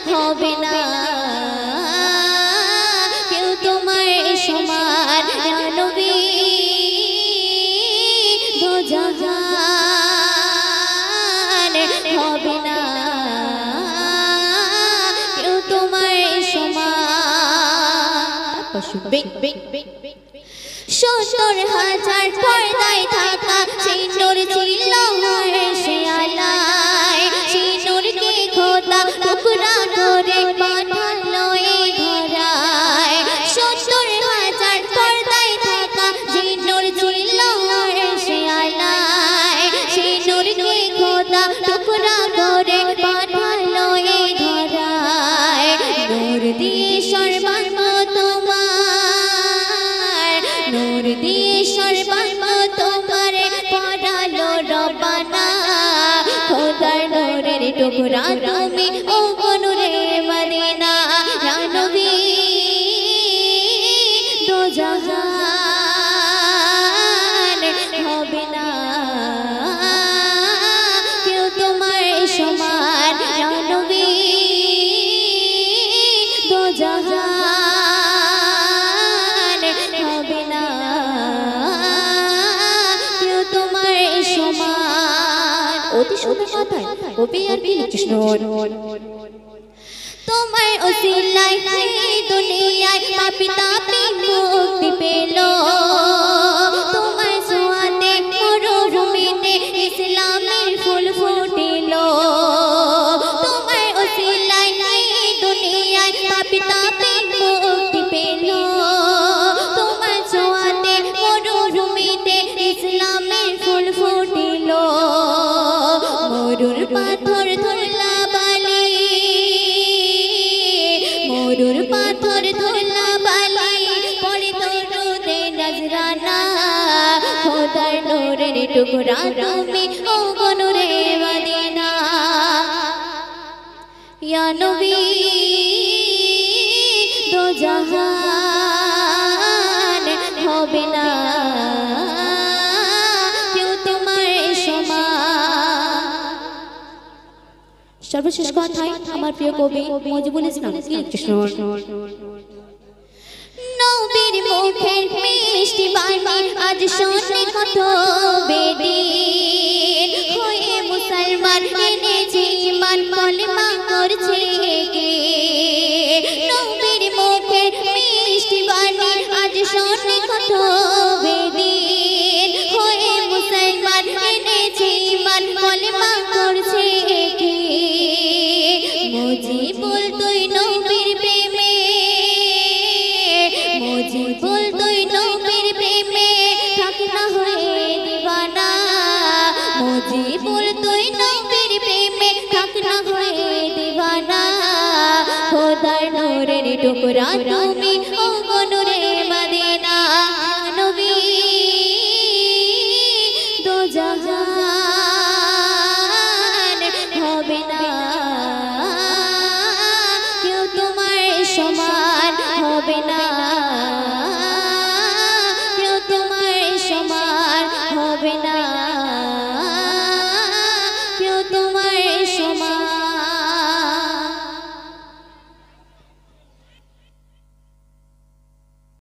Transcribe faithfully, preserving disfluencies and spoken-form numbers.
হবে না কেউ তোমার সমান ইয়া নবী দো জাহান হবে না কেউ তোমার সমান সত্তর হাজার পর্দায় থাকা সেই নূর ছিল সে আলায় সেই নূরকে খোদা টুকরা করে পাঠালো এই ধরায় সত্তর হাজার পর্দায় থাকা সেই নূর ছিল সে আলায় সেই নূরকে খোদা টুকরা করে পাঠালো এই ধরায় নূর দিয়ে সর্বাঙ্গ নূর দিয়ে সর্বাঙ্গ তোমারে পড়ালো রব্বানা খোদার নূরের টুকরা তুমি ও নূরে মদিনা ইয়া নবী দো জাহান হবে না কেউ তোমার সমান ইয়া নবী দো জাহান হবে না কেউ তোমার সমান অতি সুন্দর কথায় কবি আর কি কৃষ্ণ তোমার ওসিলায় এই দুনিয়ায় পাপী তাপী মুক্তি পেল তোমার সোয়াদে মরুভূমিতে ইসলামের ফুল ফুটিল তোমার ওসিলায় এই দুনিয়ায় পাপী তাপী মুক্তি পেল তোমার সোয়াদে মরুভূমিতে ইসলামের ফুল ফুটিল মরুর পাথর ধুলা বালি মরুর পাথর ধুলা বালি পড়ে দরুদে নজরানা খোদার নূরের টুকরা তুমি ও নূরে মদিনা ইয়া নবী দো জাহান হবে না কেউ তোমার সমান সর্বশেষ কথায় আমার প্রিয় কবি মজিবুল ইসলাম কৃষ্ণ নবীর মুখের মিষ্টি বাণী আজ শোনে কত বেদিন হয়ে মুসলমান এনেছে ঈমান কলেমা করছে কে নবীর মুখের মিষ্টি বাণী আজ শোনে কত বেদিন হয়ে মুসলমান এনেছে ঈমান কলেমা করছে কে মুজিবুল তুই নবীর প্রেমে মুজিবুল তুই নবীর প্রেমে থাক না হয়ে দিবানা মুজিবুল তুই নবীর প্রেমে থাক না হয়ে দিবানা খোদার নূরের টুকরা তুমি ও নূরে মদিনা নবী দো জাহান